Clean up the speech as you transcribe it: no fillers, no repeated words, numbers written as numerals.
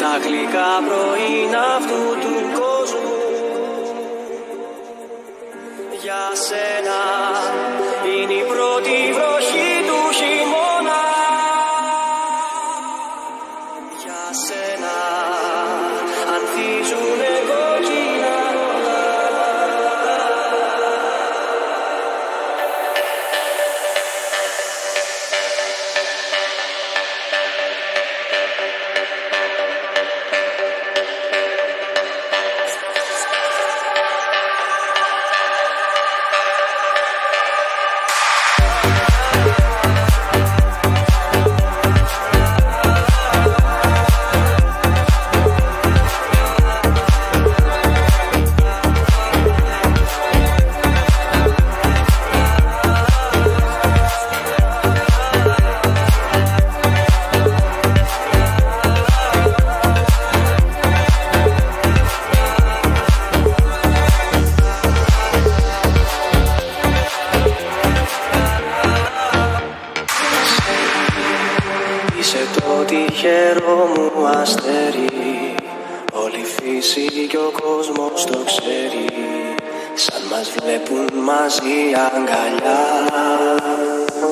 τα γλυκά πρωινά αυτού του κόσμου. Για σένα είναι η πρώτη βροχή του χειμώνα. Για σένα ανθίζουνε κόκκινα ρόδα. Είσαι το τυχερό μου αστέρι, όλη η φύση και ο κόσμος το ξέρει. Σαν μας βλέπουν μαζί αγκαλιά,